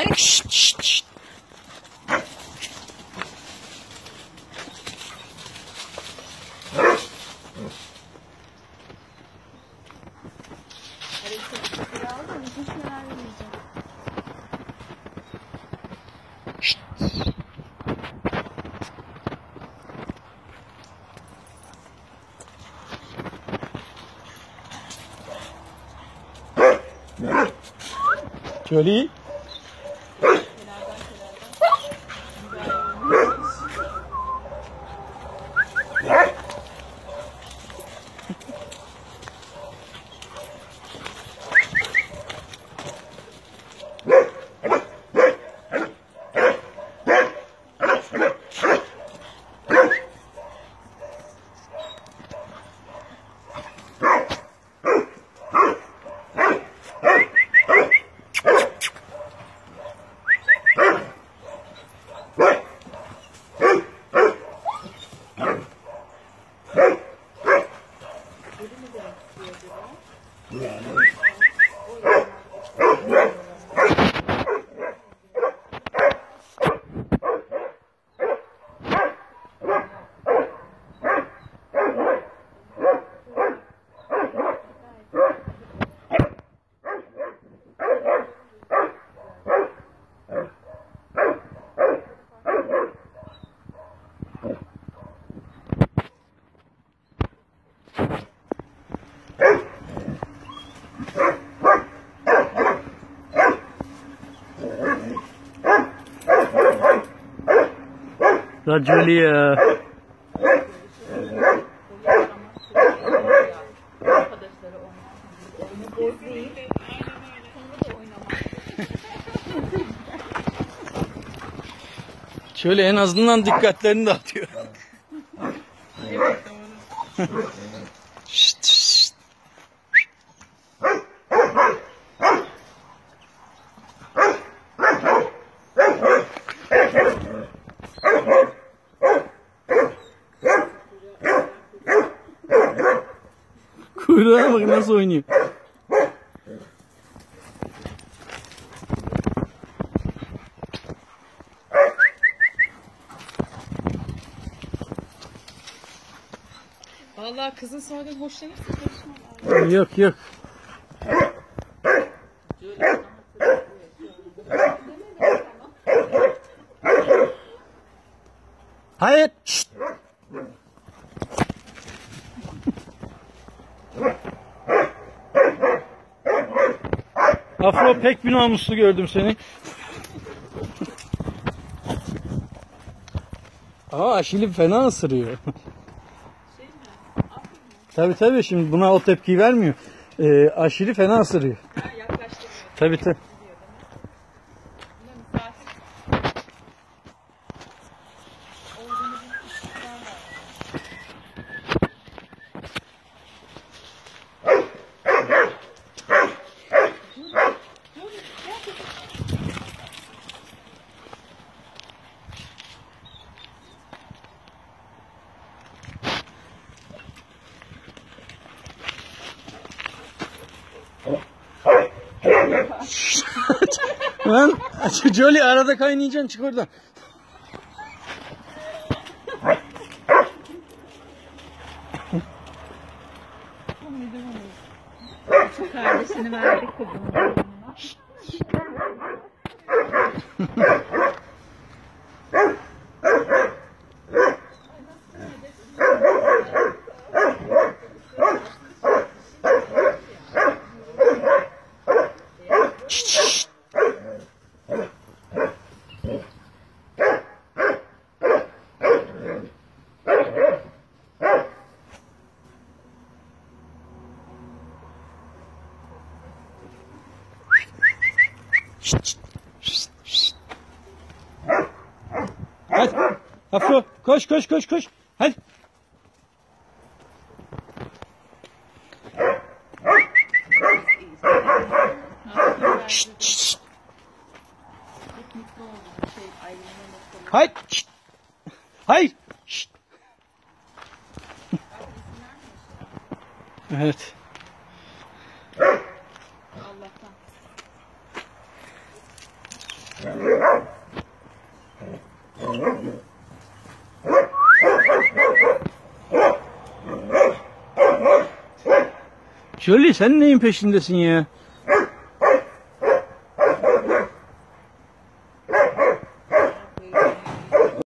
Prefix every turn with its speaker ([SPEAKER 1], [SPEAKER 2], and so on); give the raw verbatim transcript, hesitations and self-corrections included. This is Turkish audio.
[SPEAKER 1] Şşt şşt şşt. Jolie. La Jolie ya. Şöyle en azından dikkatlerini dağıtıyor. Şşt, şşt. Kuyruğa bak nasıl oynuyor.
[SPEAKER 2] Vallahi kızın sonradan hoşlanırsa karışmam.
[SPEAKER 1] Yok yok. Hayır. Şşt. Afro pek bir namuslu gördüm seni. Ama Aşil'i fena ısırıyor. Şey mi? Tabii tabii, şimdi buna o tepkiyi vermiyor. Ee, Aşil'i fena ısırıyor. Ha, yaklaştırmıyor. Tabii tabii. Lan Jolie, arada kaynayacaksın, çık oradan.
[SPEAKER 2] Kardeşini verdik kızım.
[SPEAKER 1] Hadi Afro, koş koş koş koş. Hadi. Şşt, şşt. Hayır. Şşt. Hayır. Şşt. Evet. Jolie sen neyin peşindesin ya?